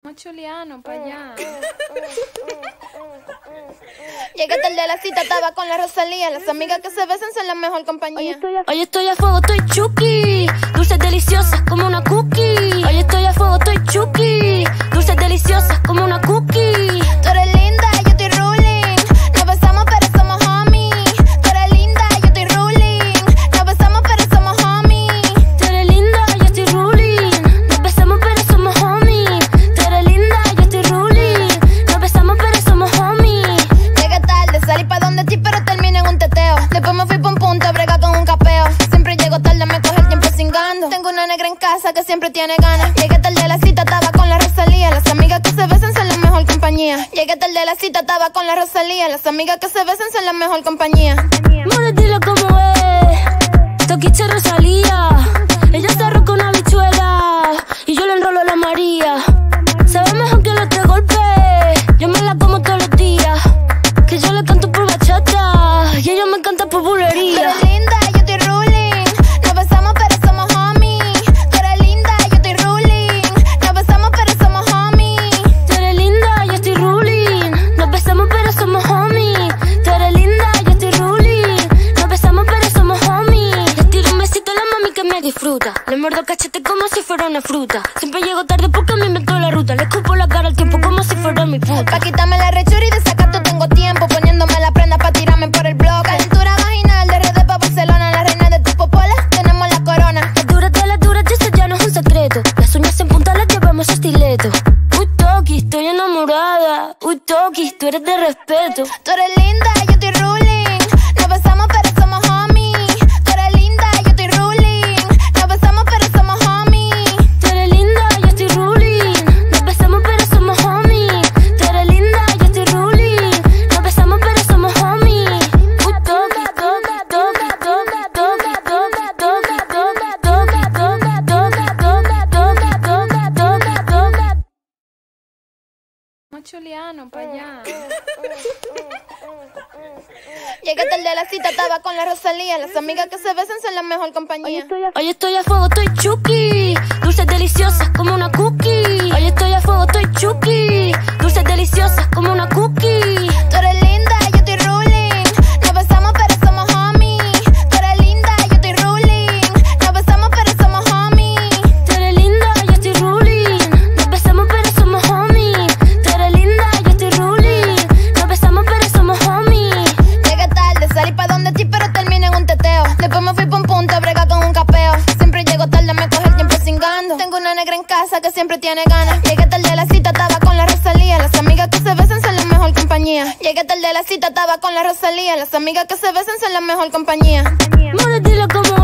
Chuliano, pa' allá. Llegué tarde a la cita, estaba con la Rosalía. Las amigas que se besan son la mejor compañía. Hoy estoy a fuego, estoy chuki. Dulces deliciosas como una cookie. Hoy estoy a fuego, estoy chuki. Dulces deliciosas como una cookie. Tú eres linda, yo estoy ruling. Nos besamos pero somos homies. Tú eres linda, yo estoy ruling. Nos besamos pero somos homies. Tú eres linda, yo estoy ruling. Nos besamos pero somos homies. Tú eres linda, yo estoy ruling. Nos besamos pero somos homies. Llegué tarde, salí pa' donde ti pero terminé en un teteo. Después me fui pa' un punto a bregar con un capeo. Siempre llego tarde, me coge el tiempo cingando. Tengo una negra en casa que siempre tiene ganas. Llegué tarde a la cita, estaba con la Rosalía. Las amigas que se besan son la mejor compañía. Llegué tarde a la cita, estaba con la Rosalía. Las amigas que se besan son la mejor compañía. More, dile cómo es. Toquiche Rosalía. Ella se arroca una bichuela y yo le enrolo a la María. Sabe mejor que los tres golpes. Yo me la como todos los días. Que yo le canto por bachata y ella me canta por bulería. Tú eres linda, yo estoy ruling. Nos besamos pero somos homies. Tú eres linda, yo estoy ruling. Nos besamos pero somos homies. Tú eres linda, yo estoy ruling. Nos besamos pero somos homies. Tú eres linda, yo estoy ruling. Nos besamos pero somos homies. Le tiro un besito a la mami que me disfruta. Le muerdo el cachete como si fuera una fruta. Siempre llego tarde porque me inventó la ruta. Le escupo la cara al tiempo como si fuera mi puta. Pa' quitarme la rechura y de sacato tengo tiempo. Poniéndome la prenda pa' tirarme por el blog. Calentura vaginal de RD pa' Barcelona. La reina de tu popola, tenemos la corona. Las duras, eso ya no es un secreto. Las uñas en punta las llevamos a estileto. Uy, Toki, estoy enamorada. Uy, Toki, tú eres de respeto. Tú eres linda, yo estoy ruling. Nos besamos pero somos homies. Tú eres linda, yo estoy ruling. Nos besamos pero somos homies. Tú eres linda, yo estoy ruling. Nos besamos pero somos homies. Tú eres linda, yo estoy ruling. Nos besamos pero somos homies. Uy, Toki, Toki, Toki, Toki, Toki, Toki, Toki, Toki, Toki, Toki, Toki, Toki, Toki, Toki. Chuliano, pa' allá. Llegué tarde a la cita, estaba con la Rosalía. Las amigas que se besan son la mejor compañía. Hoy estoy a fuego, estoy chuki. Dulces deliciosas como una cookie. Hoy estoy a fuego, estoy chuki. Dulces deliciosas como una cookie. Tú eres linda, yo estoy ruling. Nos besamos pero somos homies. Tú eres linda, yo estoy ruling. Nos besamos pero somos homies. Tú eres linda, yo estoy ruling. Nos besamos pero somos homies. Tú eres linda, yo estoy ruling. Nos besamos pero somos homies. Llegué tarde, salí pa' donde ti pero terminé en un teteo. Después me fui pa' un punto a bregar con un capeo. Siempre llego tarde, me coge el tiempo cingando. Tengo una negra en casa que siempre tiene ganas. Llegué tarde a la cita, estaba con la Rosalía. Las amigas que se besan son la mejor compañía. Llegué tarde a la cita, estaba con la Rosalía. Las amigas que se besan son la mejor compañía. More, dile cómo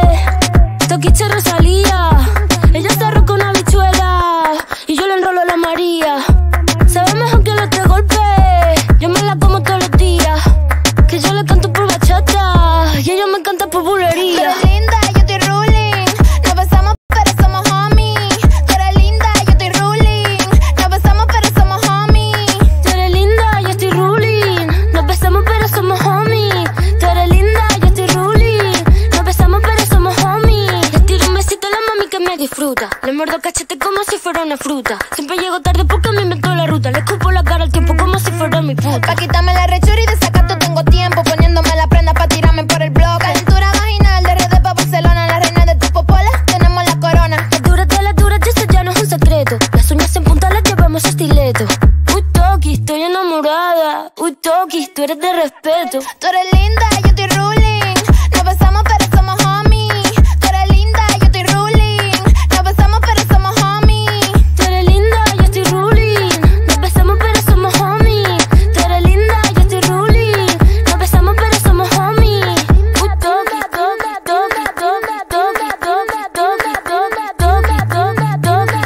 es. Toquiche Rosalía. Ella se arroca una bichuela y yo le enrolo a la María. Sabe mejor que los tres golpes. Yo me la como todos los días. Que yo le canto por bachata y ella me canta por Tú bulería. eres linda, yo estoy ruling. Nos besamos pero somos homies. Tú eres linda, yo estoy ruling. Nos besamos pero somos homies. Tú eres linda, yo estoy ruling. Nos besamos pero somos homies. Tú eres linda, yo estoy ruling. Nos besamos pero somos homies. Le tiro un besito a la mami que me disfruta. Le muerdo el cachete como si fuera una fruta. Siempre llego tarde porque me inventó la ruta. Le escupo la cara al tiempo como si fuera mi puta. Pa' quitarme la rechura y de sacato tengo tiempo. Poniéndome la prenda pa' tirarme por el blog. Calentura vaginal de RD pa' Barcelona. La reina de tu popola, tenemos la corona. Las duras, eso ya no es un secreto. Las uñas en punta las llevamos a estileto. Uy, Toki, estoy enamorada. Uy, Toki, tú eres de respeto. Tú eres linda, yo estoy ruling. Nos besamos pero somos homies. Tú eres linda, yo estoy ruling. Nos besamos pero somos homies. Tú eres linda, yo estoy ruling. Nos besamos pero somos homies. Tú eres linda, yo estoy ruling. Nos besamos pero somos homies. Uy, Toki, Toki, Toki, Toki, Toki, Toki, Toki, Toki, Toki, Toki,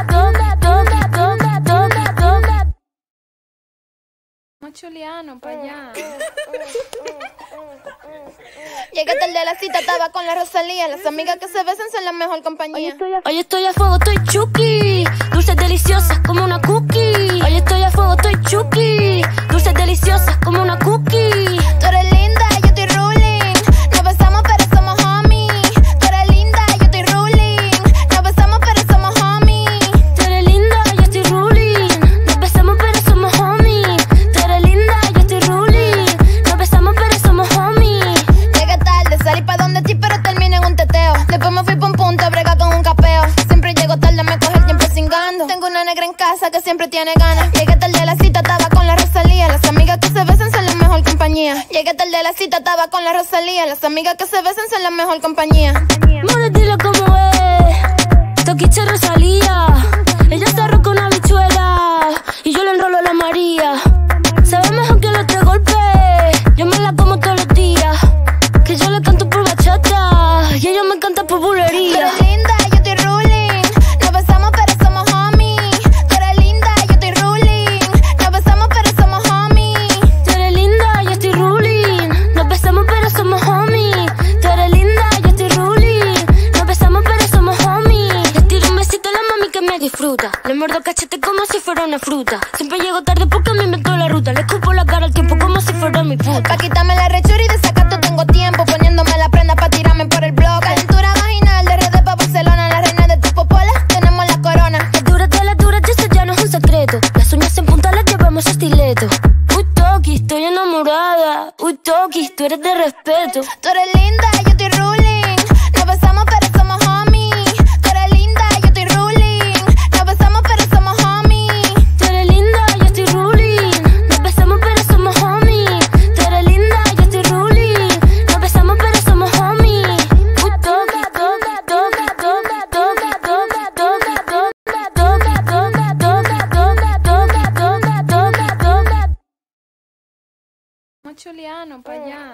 Toki, Toki, Toki, Toki. Chuliano, pa' allá. Llegué tarde a la cita, estaba con la Rosalía. Las amigas que se besan son la mejor compañía. Hoy estoy a fuego, estoy chuki. Dulces deliciosas como una cookie. Hoy estoy a fuego, estoy chuki. Dulces deliciosas como una cookie. Tú eres linda, yo estoy ruling. Nos besamos pero somos homies. Tú eres linda, yo estoy ruling. Nos besamos pero somos homies. Tú eres linda, yo estoy ruling. en casa que siempre tiene ganas. Llegué tarde de la cita, estaba con la Rosalía. Las amigas que se besan son la mejor compañía. Llegué tarde de la cita, estaba con la Rosalía. Las amigas que se besan son la mejor compañía. More, dile cómo es. Toquiche Rosalía. Ella se arroja una bichuela y yo le enrolo la María. Sabe mejor que los 3 golpes. Yo me la como todos los días. Que yo le canto por bachata y ella me canta por bulería. Tú eres linda, yo estoy ruling. Nos besamos pero somos homies. Tú eres linda, yo estoy ruling. Nos besamos pero somos homies. Tú eres linda, yo estoy ruling. Nos besamos pero somos homies. Tú eres linda, yo estoy ruling. Nos besamos pero somos homies. Le tiro un besito a la mami que me disfruta. Le muerdo cachete como si fuera una fruta. Siempre llego tarde porque me inventó la ruta. Le escupo la cara al tiempo como si fuera mi puta. Pa' quitarme la rechura y de sacato tengo tiempo. Poniéndome la prenda pa' tirarme por el blog. Calentura vaginal de RD pa' Barcelona. La reina de tu popola, tenemos la corona. Las duras, eso ya no es un secreto. Las uñas en punta las llevamos a estileto. Uy, Toki, estoy enamorada. Uy, Toki, tú eres de respeto. Tú eres linda, yo estoy ruling. Nos besamos pero somos homies. Tú eres linda, yo estoy ruling. Nos besamos pero somos homies. Tú eres linda, yo estoy ruling. Nos besamos pero somos homies. Tú eres linda, yo estoy ruling. Nos besamos pero somos homies. Uy, Toki, Toki, Toki, Toki, Toki, Toki, Toki, Toki, Toki, Toki, Toki, Toki. Chuliano, pa' allá.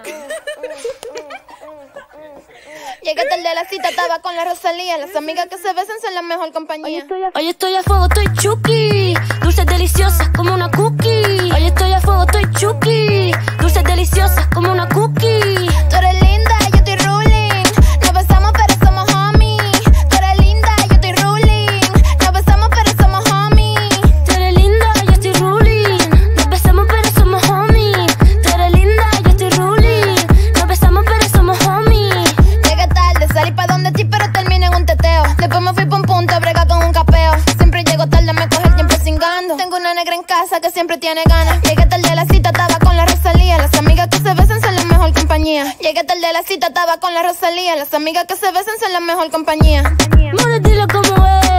Llegué tarde de la cita, estaba con la Rosalía. Las amigas que se besan son la mejor compañía. Hoy estoy a fuego, estoy chuki. Dulces deliciosas como una cookie. Hoy estoy a fuego, estoy chuki. Dulces deliciosas como una cookie. Tú eres linda, yo estoy ruling. Nos besamos pero somos homies. Tú eres linda, yo estoy ruling. Nos besamos pero somos homies. Tú eres linda, yo estoy ruling. Nos besamos pero somos homies. Tú eres linda, yo estoy ruling. Nos besamos pero somos homies. Llegué tarde, salí pa' donde ti pero terminé en un teteo. Después me fui pa' un punto a bregar con un capeo. Siempre llego tarde, me coge el tiempo cingando. Tengo una negra en casa que siempre tiene ganas. Llegué tarde de la cita, estaba con la Rosalía. Las amigas que se besan son la mejor compañía. Llegué tarde de la cita, estaba con la Rosalía. Las amigas que se besan son la mejor compañía. More, dile cómo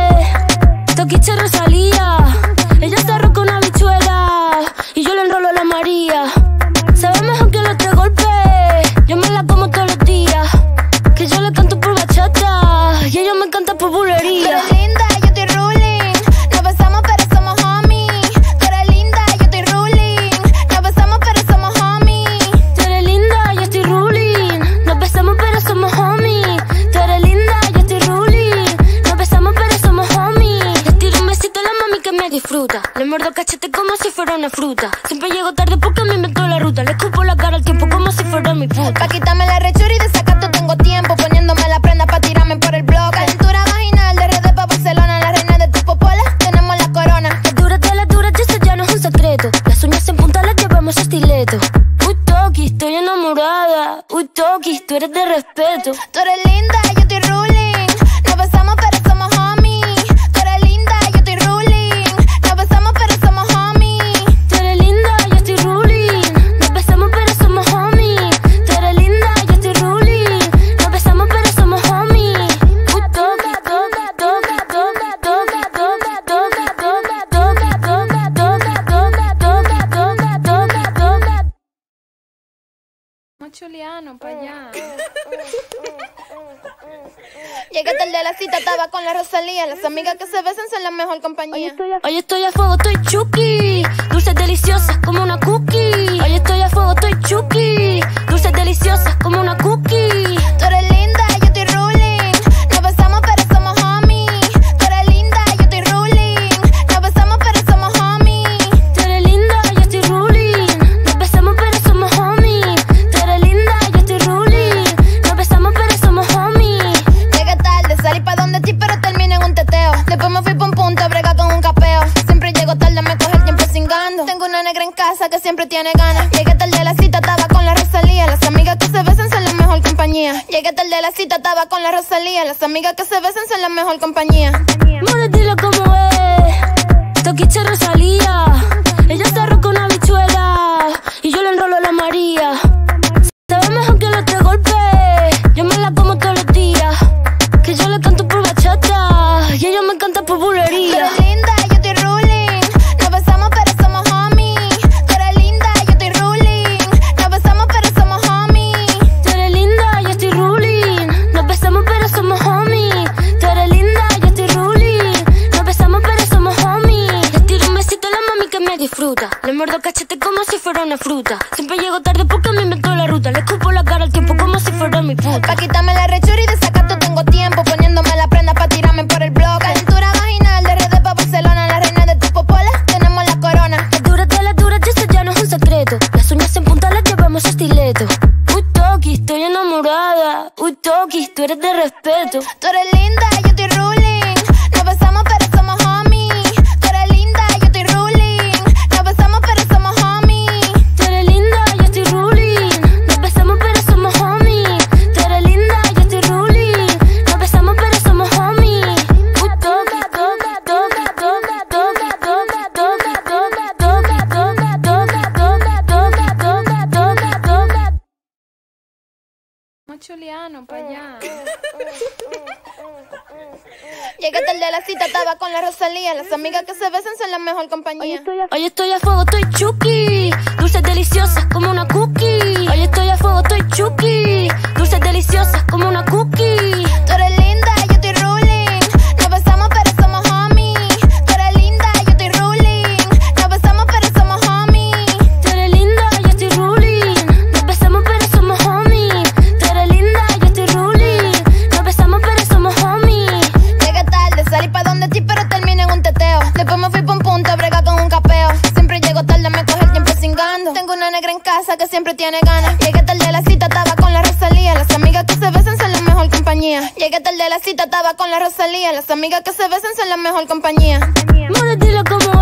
es. Toquiche Rosalía. Ella se arroja una bichuela y yo le enrolo la María. Sabe mejor que los 3 golpes. Yo me la como todos los días. Que yo le canto por bachata y ella me canta por Tú bulería. eres linda, yo estoy ruling. Nos besamos pero somos homies. Tú eres linda, yo estoy ruling. Nos besamos pero somos homies. Tú eres linda, yo estoy ruling. Nos besamos pero somos homies. Tú eres linda, yo estoy ruling. Nos besamos pero somos homies. Le tiro un besito a la mami que me disfruta. Le muerdo cachete como si fuera una fruta. Siempre llego tarde porque me inventó la ruta. Le escupo la cara al tiempo como si fuera mi puta. Pa' quitarme la rechura y de sacato tengo tiempo. Poniéndome la prenda pa' tirarme por el blog. Calentura vaginal de RD pa' Barcelona. La reina de tu popola, tenemos la corona. Las duras, eso ya no es un secreto. Las uñas en punta las llevamos a estileto. Uy, Toki, estoy enamorada. Uy, Toki, tú eres de respeto. Tú eres linda, yo estoy ruling. Nos besamos pero somos homies. Tú eres linda, yo estoy ruling. Nos besamos pero somos homies. Tú eres linda, yo estoy ruling. Nos besamos pero somos homies. Tú eres linda, yo estoy ruling. Nos besamos pero somos homies. Uy, Toki, Toki, Toki, Toki, Toki, Toki, Toki, Toki, Toki, Toki, Toki, Toki, Toki, Toki. Chuliano, pa' allá. Llegué tarde de la cita, estaba con la Rosalía. Las amigas que se besan son la mejor compañía. Hoy estoy a fuego, estoy chuki. Dulces deliciosas como una cookie. Hoy estoy a fuego, estoy chuki. Dulces deliciosas como una cookie. Tú eres linda, yo estoy ruling. Nos besamos pero somos homies. Tú eres linda, yo estoy ruling. Nos besamos pero somos homies. Tú eres linda, yo estoy ruling. Nos besamos pero somos homies. Tú eres linda, yo estoy ruling. Nos besamos pero somos homies. Llegué tarde, salí pa' donde ti pero terminé en un teteo. Después me fui pa' un punto a bregar con un capeo. Siempre llego tarde, me coge el tiempo cingando. Tengo una negra en casa que siempre tiene ganas. Llegué tarde de la cita, estaba con la Rosalía. Las amigas que se besan son la mejor compañía. Llegué tarde de la cita, estaba con la Rosalía. Las amigas que se besan son la mejor compañía. More, dile cómo es. Toquiche Rosalía. Ella se arroja una bichuela y yo le enrolo la María. Sabe mejor que los 3 golpes. Yo me la como todos los días. Que yo le canto por bachata y ella me canta por Tú bulería. eres linda, yo estoy ruling. disfruta. Le muerdo cachete como si fuera una fruta. Siempre llego tarde porque me invento la ruta. Le escupo la cara al tiempo como si fuera mi puta. Pa' quitarme la rechura y de sacato tengo tiempo. Poniéndome la prenda pa' tirarme por el blog. Calentura vaginal de RD pa' Barcelona. La reina de tu popola, tenemos la corona. Las duras, eso ya no es un secreto. Las uñas en punta las llevamos a estileto. Uy, Toki, estoy enamorada. Uy, Toki, tú eres de respeto. Tú eres linda, yo estoy ruling. Nos besamos pero somos homies. Tú eres linda, yo estoy ruling. Nos besamos pero somos homies. Tú eres linda, yo estoy ruling. Nos besamos pero somos homies. Tú eres linda, yo estoy ruling. Nos besamos pero somos homies. Uy, Toki, Toki, Toki, Toki, Toki, Toki, Toki, Toki, Toki, Toki, Toki, Toki, Toki, Toki. Chuliano, pa' allá. Llegué tarde a la cita, estaba con la Rosalía. Las amigas que se besan son la mejor compañía. Hoy estoy a fuego, estoy chuki. Dulces deliciosas como una cookie. Hoy estoy a fuego, estoy chuki. Dulces deliciosas como una cookie. Tú eres linda, yo estoy ruling. Nos besamos pero somos homies. Tú eres linda, yo estoy ruling. Nos besamos pero somos homies. Tú eres linda, yo estoy ruling. Nos besamos pero somos homies. Tú eres linda, yo estoy ruling. Nos besamos pero somos homies. Llegué tarde, salí pa' donde ti pero terminé en un teteo. Después me fui pa' un punto a bregar con un capeo. Siempre llego tarde, me coge el tiempo cingando. Tengo una negra en casa que siempre tiene ganas. Llegué tarde a la cita, estaba con la Rosalía. Las amigas que se besan son la mejor compañía. Llegué tarde a la cita, estaba con la Rosalía. Las amigas que se besan son la mejor compañía. More, dile cómo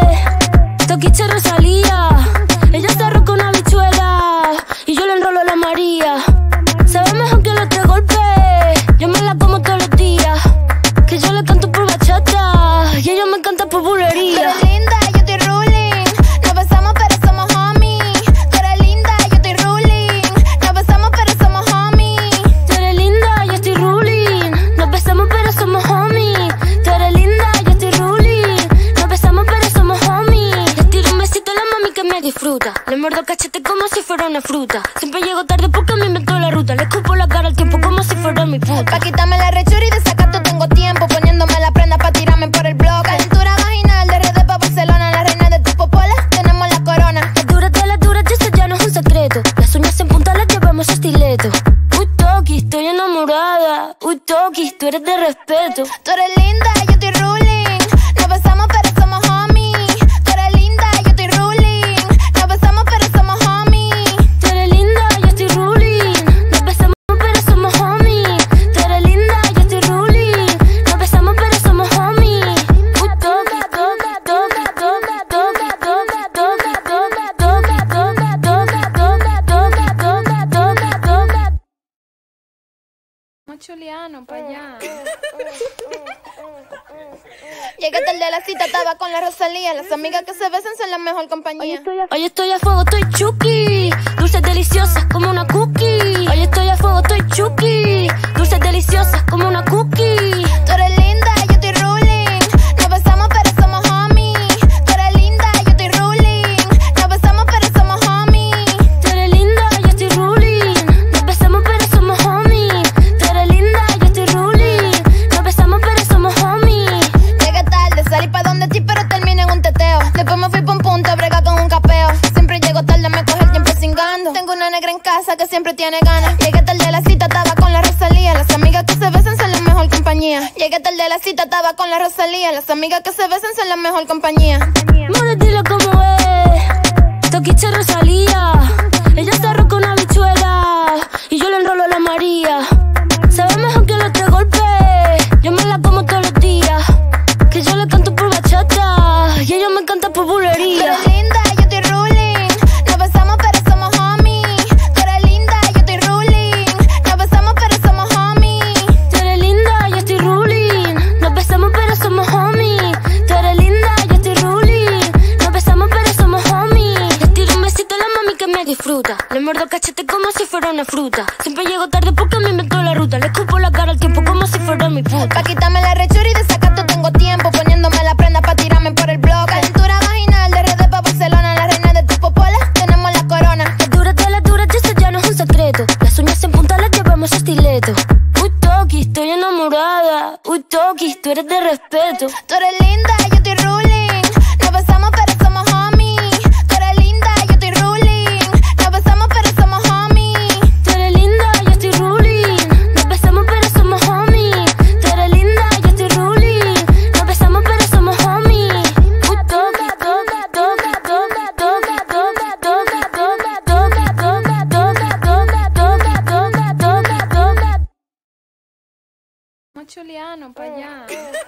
es. Toquiche Rosalía. Ella se arroca una bichuela y yo le enrolo a la María. Sabe mejor que los tres golpes. Yo me la como todos los días. Que yo le canto por bachata y ella me canta por Tú bulería. eres linda, yo estoy ruling. Nos besamos pero somos homies. Tú eres linda, yo estoy ruling. Nos besamos pero somos homies. Tú eres linda, yo estoy ruling. Nos besamos pero somos homies. Tú eres linda, yo estoy ruling. Nos besamos pero somos homies. Le tiro un besito a la mami que me disfruta. Le muerdo cachete como si fuera una fruta. Siempre llego tarde porque me invento la ruta. Le escupo la cara al tiempo como si fuera mi puta. Pa' quitarme la rechura y de sacato tengo tiempo. Poniéndome la prenda pa' tirarme por el blog. Calentura vaginal de RD pa' Barcelona. La reina de tu popola, tenemos la corona. Las duras, eso ya no es un secreto. Las uñas en punta las llevamos a estileto. Uy, Toki, estoy enamorada. Uy, Toki, tú eres de respeto. Tú eres linda, yo estoy ruling. Nos besamos pero somos homies. Tú eres linda, yo estoy ruling. Nos besamos pero somos homies. Tú eres linda, yo estoy ruling. Nos besamos pero somos homies. Tú eres linda, yo estoy ruling. Nos besamos pero somos homies. Uy, Toki, Toki, Toki, Toki, Toki, Toki, Toki, Toki, Toki, Toki, Toki, Toki, Toki, Toki. Chuliano, pa' allá. Llegué tarde a la cita, estaba con la Rosalía. Las amigas que se besan son la mejor compañía. Hoy estoy a fuego, estoy chuki. Dulces deliciosas como una cookie. Hoy estoy a fuego, estoy chuki. Dulces deliciosas como una cookie. Tú eres linda, yo estoy ruling. Nos besamos pero somos homies. Tú eres linda, yo estoy ruling. Nos besamos pero somos homies. Tú eres linda, yo estoy ruling. Nos besamos pero somos homies. Tú eres linda, yo estoy ruling. Nos besamos pero somos homies. Llegué tarde, salí pa' donde ti pero terminé en un teteo. Después me fui pa' un punto a bregar con un capeo. Siempre llego tarde, me coge el tiempo cingando. Tengo una negra en casa que siempre tiene ganas. Llegué tarde a la cita, estaba con la Rosalía. Las amigas que se besan son la mejor compañía. Llegué tarde a la cita, estaba con la Rosalía. Las amigas que se besan son la mejor compañía. More, dile cómo es. Toquiche Rosalía. Ella se arroca una bichuela y yo le enrolo a la María. Sabe mejor que los tres golpes. Yo me la como todos los días. Que yo le canto por bachata y ella me canta por Tú bulería. eres linda, yo estoy ruling. Nos besamos pero somos homies. Tú eres linda, yo estoy ruling. Nos besamos pero somos homies. Tú eres linda, yo estoy ruling. Nos besamos pero somos homies. Tú eres linda, yo estoy ruling. Nos besamos pero somos homies. Le tiro un besito a la mami que me disfruta. Le muerdo cachete como si fuera una fruta. Siempre llego tarde porque me invento la ruta. Le escupo la cara al tiempo como si fuera mi puta. Pa' quitarme la rechura y de sacato tengo tiempo. Poniéndome la prenda pa' tirarme por el blog. Calentura vaginal de RD pa' Barcelona. La reina de tu popola, tenemos la corona. Las duras, eso ya no es un secreto. Las uñas en punta las llevamos a estileto. Uy, Toki, estoy enamorada. Uy, Toki, tú eres de respeto. Tú eres linda, yo estoy ruling. Nos besamos pero somos homies. allá, no pa' allá.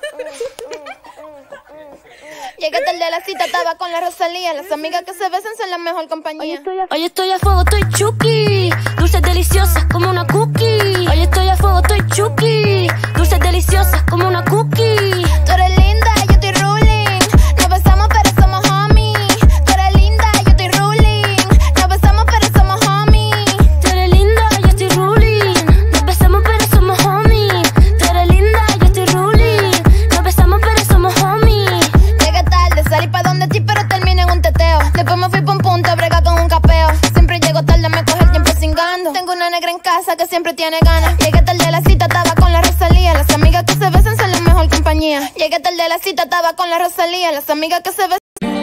Llegué tarde a la cita, estaba con la Rosalía. Las amigas que se besan son la mejor compañía. Hoy estoy a fuego, estoy chuki. Dulces deliciosas como una cookie. Hoy estoy a fuego, estoy chuki. Dulces deliciosas como una cookie. Tú eres linda, yo estoy ruling. Nos besamos pero somos homies. Tú eres linda, yo estoy ruling. Nos besamos pero somos homies. Tú eres linda, yo estoy ruling. Nos besamos pero somos homies. Tú eres linda, yo estoy ruling. Nos besamos pero somos homies. Llegué tarde, salí pa' donde ti pero terminé en un teteo. Después me fui pa' un punto a bregar con un capeo. Siempre llego tarde, me coge el tiempo cingando. Tengo una negra en casa que siempre tiene ganas. Llegué tarde a la cita, estaba con la Rosalía. Las amigas que se besan son la mejor compañía. Llegué tarde a la cita, estaba con la Rosalía. Las amigas que se besan.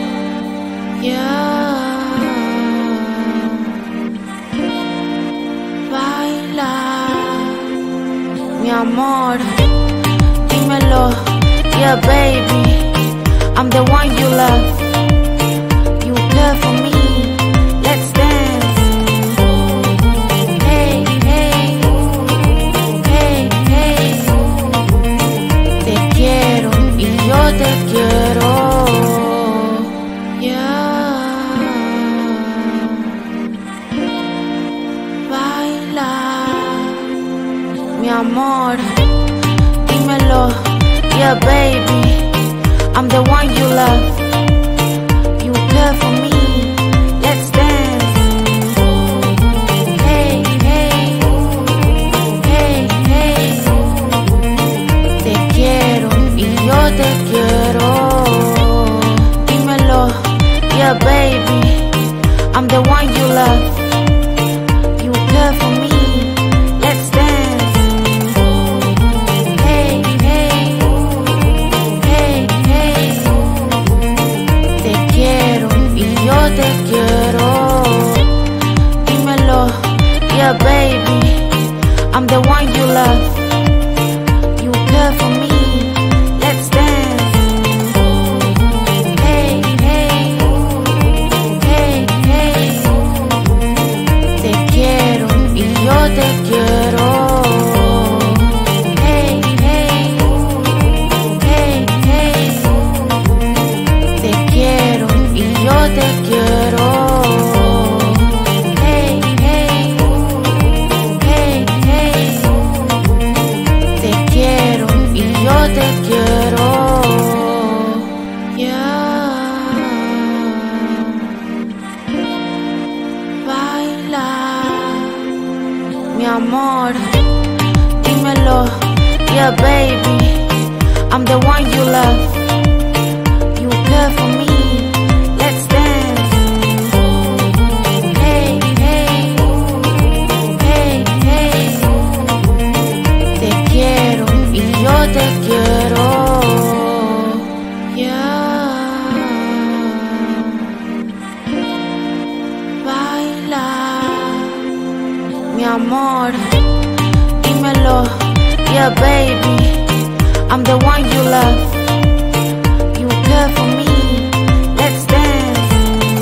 Baila, mi amor, dímelo, yeah baby, I'm the one you love, you care for me, let's dance, hey, hey, hey, hey, te quiero y yo te quiero, mi amor, dímelo, yeah baby, I'm the one you love, you care for me, let's dance, hey, hey, hey, hey, te quiero y yo te quiero, dímelo, yeah baby, I'm the one you love, you care for me. Te quiero, dímelo, yeah baby, I'm the one you love, you care for me, let's dance, hey, hey, hey, hey, te quiero y yo te quiero, hey, hey, hey, hey, te quiero y yo te quiero. Te quiero, yeah. Baila, mi amor, dímelo, yeah baby, I'm the one you love, you care for me, let's dance, hey, hey, hey, hey, te quiero y yo te quiero, yeah. Baila, mi amor, dímelo, yeah baby, I'm the one you love, you care for me, let's dance,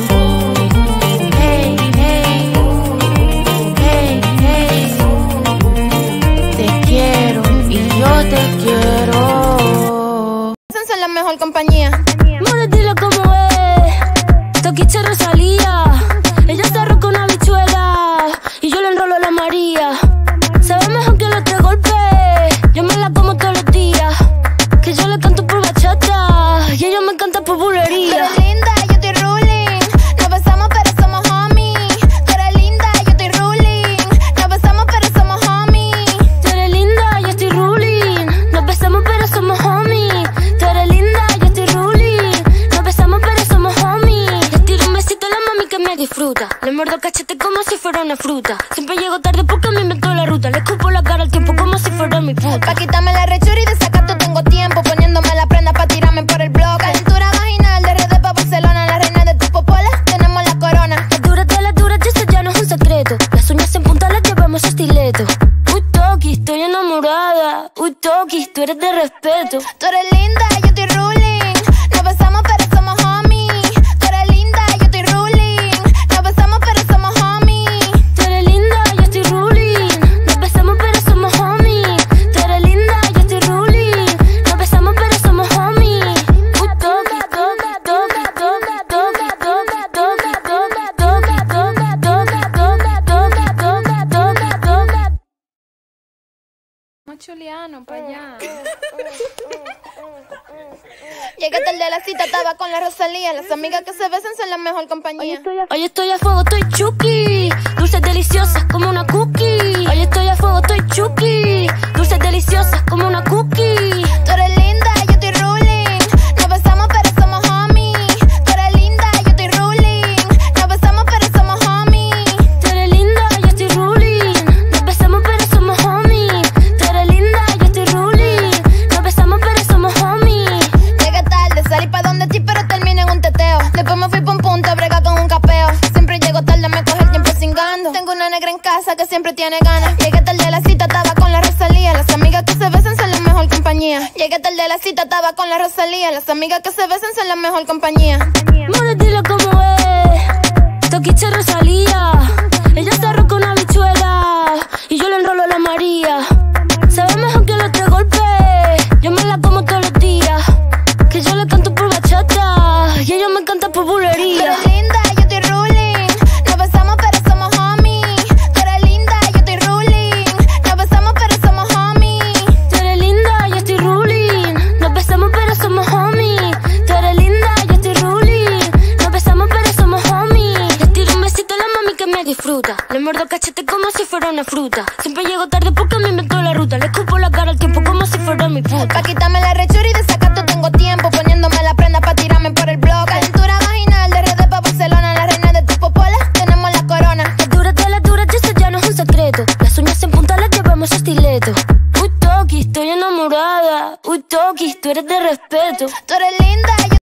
hey, hey, hey, hey, te quiero y yo te quiero. Son la mejor compañía. More, dile cómo es. Toquiche Rosalía. Ella se arroca una bichuela y yo le enrolo a la María. Se ve mejor que los 3 golpes. Yo me la como todos los días. Que yo le canto por bachata y ella me canta por bulería. Tú eres linda, yo estoy ruling. Nos besamos pero somos homies. Tú eres linda, yo estoy ruling. Nos besamos pero somos homies. Tú eres linda, yo estoy ruling. Nos besamos pero somos homies. Tú eres linda, yo estoy ruling. Nos besamos pero somos homies. Le tiro un besito a la mami que me disfruta. Le muerdo el cachete como si fuera una fruta. Siempre llego tarde porque me inventó la ruta. Le escupo la cara al tiempo como si fuera mi puta. Pa' quitarme la rechura y desacato tengo tiempo. Poniéndome la prenda pa' tirarme por el blog. Calentura vaginal de RD pa' Barcelona. La reina de tu popola, tenemos la corona. Las duras de las duras, y eso ya no es un secreto. Las uñas en punta las llevamos a estileto. Uy, Toki, estoy enamorada. Uy, Toki, tú eres de respeto. Tú eres linda, yo estoy ruling. Nos besamos pero somos homies. Tú eres linda, yo estoy ruling. Nos besamos pero somos homies. Tú eres linda, yo estoy ruling. Nos besamos pero somos homies. Tú eres linda, yo estoy ruling. no pa' allá. Llegué tarde a la cita, estaba con la Rosalía. Las amigas que se besan son la mejor compañía. Hoy estoy a fuego, estoy chuki. Dulces deliciosas como una cookie. Hoy estoy a fuego, estoy chuki. Dulces deliciosas como una cookie. Tú eres linda, yo estoy ruling. Nos besamos pero somos homies. Tú eres linda, yo estoy ruling. Nos besamos pero somos homies. Tú eres linda, yo estoy ruling. Nos besamos pero somos homies. Tú eres linda, yo estoy ruling. Nos besamos pero somos homies. Llegué tarde, salí pa' donde ti pero terminé en un teteo. Después me fui pa' un punto a bregar con un capeo. Siempre llego tarde, me coge el tiempo cingando. Tengo una negra en casa que siempre tiene ganas. Llegué tarde a la cita, estaba con la Rosalía. Las amigas que se besan son la mejor compañía. Llegué tarde a la cita, estaba con la Rosalía. Las amigas que se besan son la mejor compañía. More, dile cómo es. Toquiche Rosalía. Ella se arroja una bichuela y yo le enrolo la María. Sabe mejor que los 3 golpes. Yo me la como todos los días. Que yo le canto por bachata y ella me canta por Tú bulería. eres linda, yo estoy ruling. Nos besamos pero somos homies. Tú eres linda, yo estoy ruling. Nos besamos pero somos homies. Tú eres linda, yo estoy ruling. Nos besamos pero somos homies. Tú eres linda, yo estoy ruling. Nos besamos pero somos homies. Le tiro un besito a la mami que me disfruta. Le muerdo cachete como si fuera una fruta. Siempre llego tarde porque me inventó la ruta. Le escupo la cara al tiempo como si fuera mi puta. Pa' quitarme la rechura y de sacato tengo tiempo. Poniéndome la prenda pa' tirarme por el blog. Calentura vaginal de RD pa' Barcelona. La reina de tu popola, tenemos la corona. Las duras, eso ya no es un secreto. Las uñas en punta las llevamos a estileto. Uy, Toki, estoy enamorada. Uy, Toki, tú eres de respeto. Tú eres linda, yo...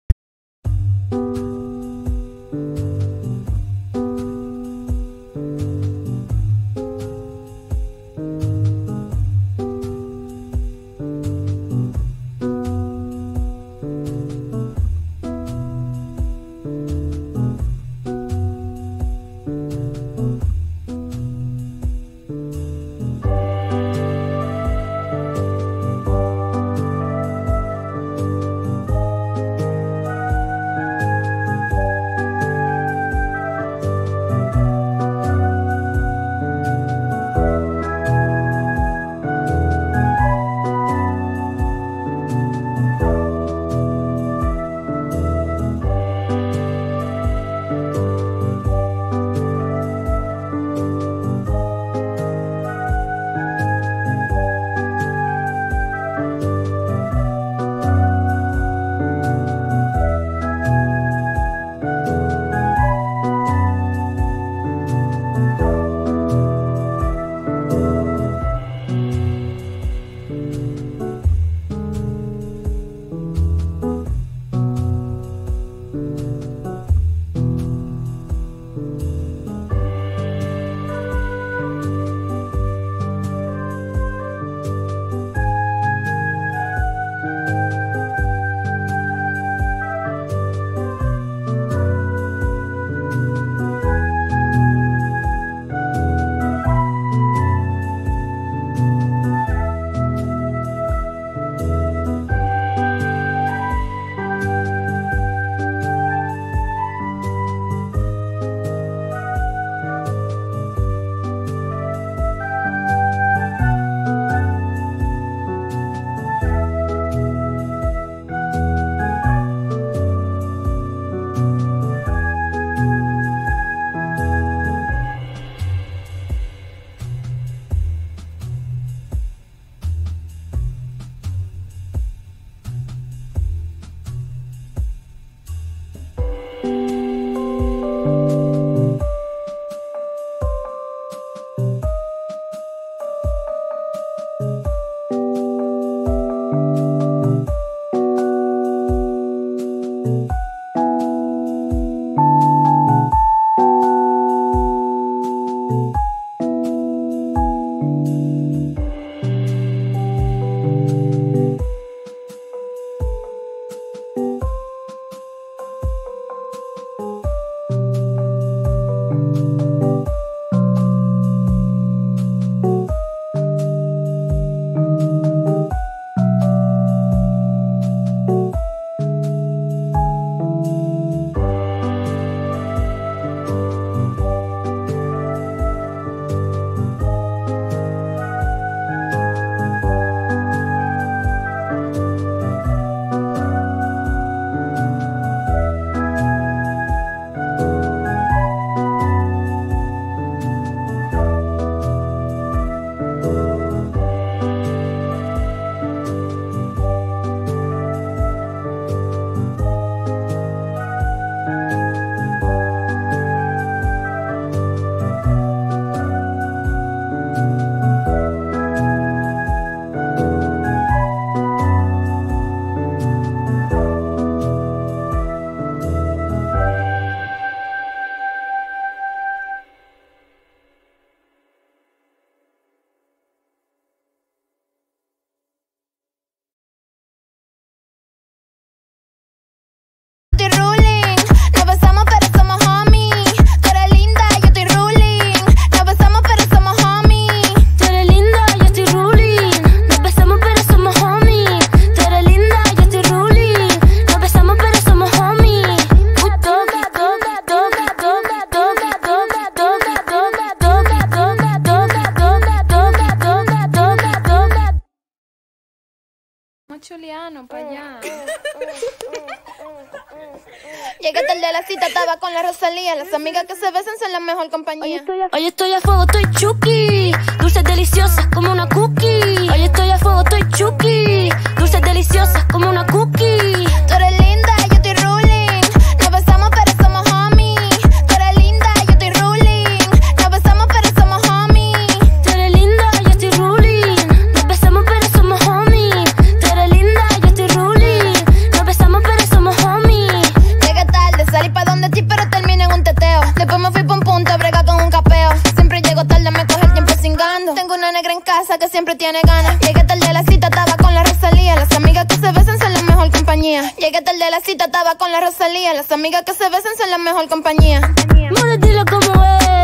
Llegué tarde a la cita, estaba con la Rosalía. Las amigas que se besan son la mejor compañía. Hoy estoy a fuego, estoy chuki. Dulces deliciosas como una cookie. Hoy estoy a fuego, estoy chuki. Dulces deliciosas como una cookie. Tú eres linda, yo estoy ruling. Nos besamos pero somos homies. Tú eres linda, yo estoy ruling. Nos besamos pero somos homies. Tú eres linda, yo estoy ruling. Nos besamos pero somos homies. Tú eres linda, yo estoy ruling. Nos besamos pero somos homies. Llegué tarde, salí pa' donde ti pero terminé en un teteo. Después me fui pa' un punto a bregar con un capeo. Siempre llego tarde, me coge el tiempo cingando. Tengo una negra en casa que siempre tiene ganas. Llegué tarde a la cita, estaba con la Rosalía. Las amigas que se besan son la mejor compañía. Llegué tarde a la cita, estaba con la Rosalía. Las amigas que se besan son la mejor compañía. More, dile cómo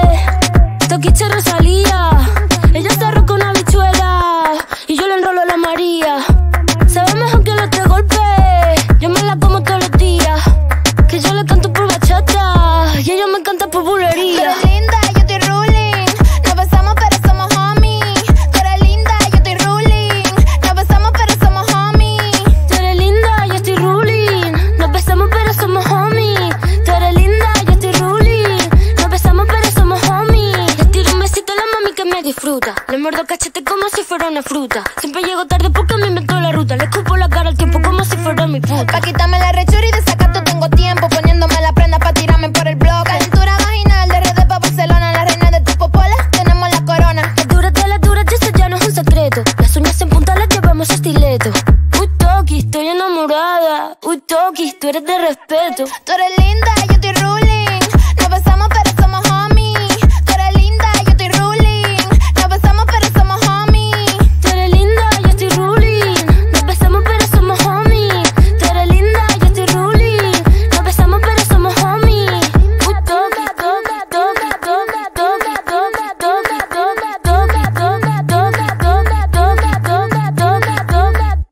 es. Toquiche Rosalía. Ella se arroca una bichuela y yo le enrolo a la María. Sabe mejor que los tres golpes. Yo me la como todos los días. Que yo le canto por bachata y ella me canta por Tú bulería. eres linda, yo estoy ruling. Nos besamos pero somos homies. Tú eres linda, yo estoy ruling. Nos besamos pero somos homies. Tú eres linda, yo estoy ruling. Nos besamos pero somos homies. Tú eres linda, yo estoy ruling. Nos besamos pero somos homies. Le tiro un besito a la mami que me disfruta. Le muerdo el cachete como si fuera una fruta. Siempre llego tarde porque me inventó la ruta. Le escupo la cara al tiempo como si fuera mi puta. Pa' quitarme la rechura y de sacato tengo tiempo. Poniéndome la prenda pa' tirarme por el blog. Calentura vaginal de RD pa' Barcelona. La reina de tu popola, tenemos la corona. Las duras, eso ya no es un secreto. Las uñas en punta las llevamos a estileto. Uy, Toki, estoy enamorada. Uy, Toki, tú eres de respeto. Tú eres linda, yo estoy ruling. Nos besamos pero somos homies. Tú eres linda, yo estoy ruling. Nos besamos pero somos homies. Tú eres linda, yo estoy ruling. Nos besamos pero somos homies. Tú eres linda, yo estoy ruling. Nos besamos pero somos homies. Uy, Toki, Toki, Toki, Toki, Toki, Toki, Toki, Toki, Toki, Toki, Toki, Toki, Toki, Toki.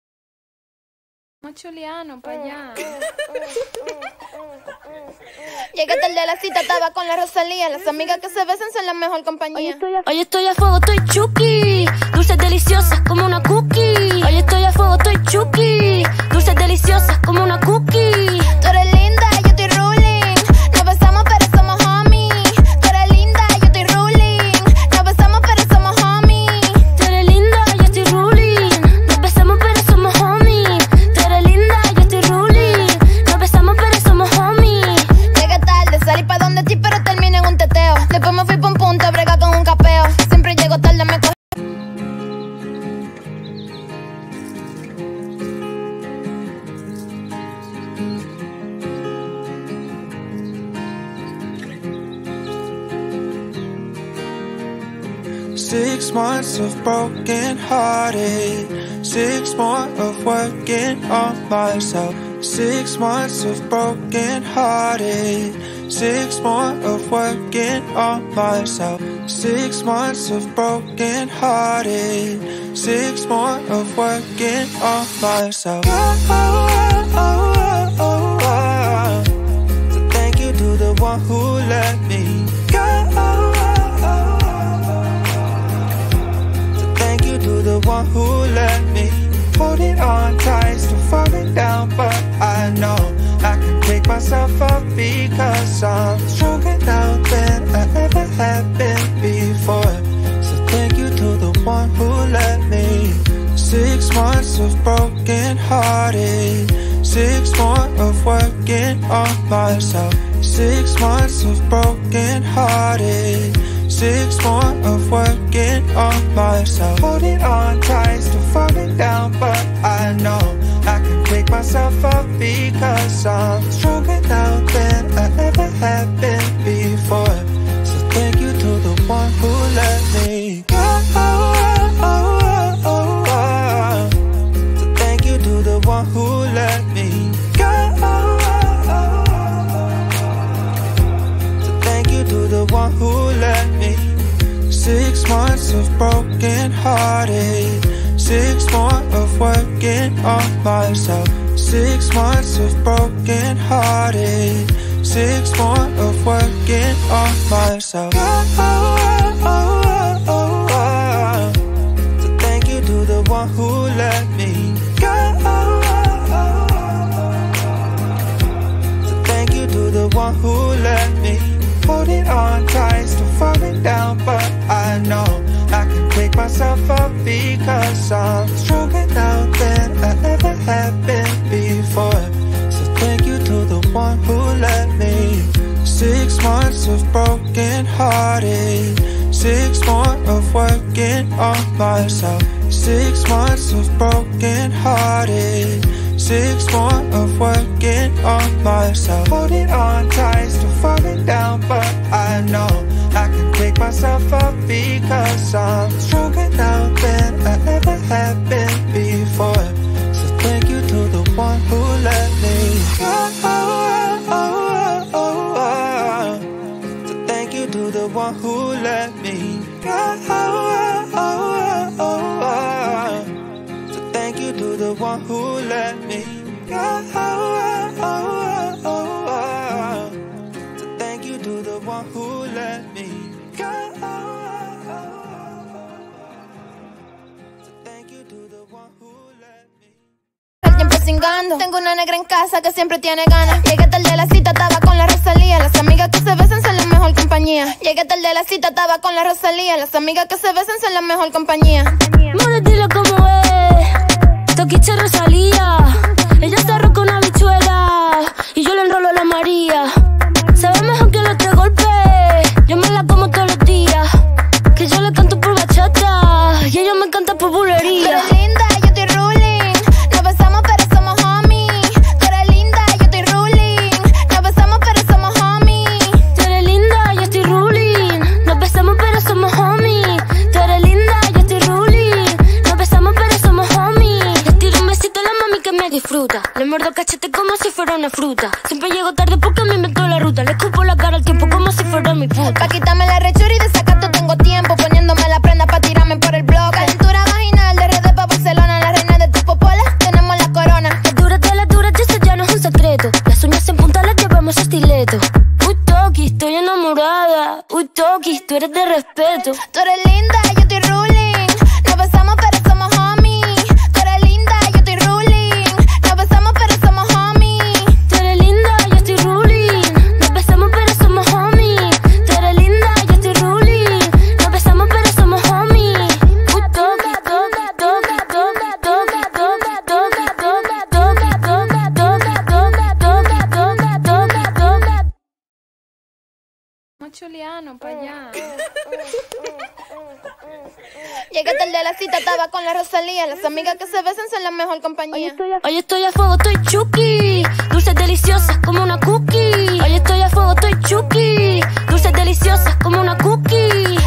Vamos chuleano pa' allá. Llegué tarde a la cita, estaba con la Rosalía. Las amigas que se besan son la mejor compañía. Hoy estoy a fuego, estoy chuki. Dulces deliciosas como una cookie. Hoy estoy a fuego, estoy chuki. Dulces deliciosas como una cookie. Tú eres linda, yo estoy ruling. Nos besamos pero somos homies. Tú eres linda, yo estoy ruling. Nos besamos pero somos homies. Tú eres linda, yo estoy ruling. Nos besamos pero somos homies. Tú eres linda, yo estoy ruling. Nos besamos pero somos homies. Llegué tarde, salí pa' donde ti pero terminé en un teteo. Después me fui pa' un punto a bregar con un capeo. Siempre llego tarde, me coge. Six months of broken hearted, 6 more of working on myself. 6 months of broken hearted, 6 more of working on myself. 6 months of broken hearted, 6 more of working on myself. So thank you to the one who let me go. To the one who let me holding on tight, still falling down, but I know I can pick myself up because I'm stronger now than I ever have been before. So thank you to the one who let me. 6 months of broken hearted, 6 more of working on myself. 6 months of broken hearted, 6 more of working on myself. Holding on tight, still falling down, but I know I can pick myself up because I'm stronger now than I ever have been before. So thank you to the one who let me go. So thank you to the one who let me go. So thank you to the one who let me. 6 months of broken hearted, 6 more of working on myself. 6 months of broken hearted, 6 more of working on myself. So thank you to the one who let me go. So thank you one who let me hold it on tight, still falling down, but I know I can pick myself up because I'm stronger now than I ever have been before. So thank you to the one who let me. 6 months of broken hearted, 6 more of working on myself. 6 months of broken hearted, 6 more of working on myself. Holding on tight, still falling down, but I know I can pick myself up because I'm stronger now than I ever have been before. So thank you to the one who let me go. So thank you to the one who let me go. So thank you to the one who let me go. So thank you to the one who let me go. So thank you to the one who let me. El tiempo cingando. Tengo una negra en casa que siempre tiene ganas. Llegué tarde de la cita, estaba con la Rosalía. Las amigas que se besan son la mejor compañía. Llegué tarde de la cita, estaba con la Rosalía. Las amigas que se besan son la mejor compañía. More, dile cómo es. Toquiche Rosalía. Ella se arroja una bichuela y yo le enrolo a la María. Sabe mejor que los 3 golpes. Yo me la como todos los días. Que yo le canto por bachata y ella me canta por bulería. Tú eres linda, yo estoy ruling. Nos besamos pero somos homies. Tú eres linda, yo estoy ruling. Nos besamos pero somos homies. Tú eres linda, yo estoy ruling. Nos besamos pero somos homies. Tú eres linda, yo estoy ruling. Nos besamos pero somos homies. Le tiro un besito a la mami que me disfruta. Le muerdo cachete como si fuera una fruta. Siempre llego tarde porque me inventó la ruta. Le escupo la cara al tiempo como si fuera mi puta. Pa' quitarme la rechura y desacato tengo tiempo. Poniéndome la prenda pa' tirarme por el blog. Calentura vaginal de RD pa' Barcelona. La reina de tu popola, tenemos la corona. Las duras de eso ya no es un secreto. Las uñas en punta las llevamos a estileto. Uy, Toki, estoy enamorada. Uy, Toki, tú eres de respeto. Tú eres linda, yo estoy ruling. Nos besamos pero somos homies. Tú eres linda, yo estoy ruling. Nos besamos pero somos homies. Tú eres linda, yo estoy ruling. Nos besamos pero somos homies. Tú eres linda, yo estoy ruling. Nos besamos pero somos homies. Uy, Toki, Toki, Toki, Toki, Toki, Toki, Toki, Toki, Toki, Toki, Toki, Toki, Toki, Toki. Vamos Chuliano, para allá. Llegué tarde de la cita, estaba con la Rosalía. Las amigas que se besan son la mejor compañía. Hoy estoy a fuego, estoy chuki. Dulces deliciosas como una cookie. Hoy estoy a fuego, estoy chuki. Dulces deliciosas como una cookie.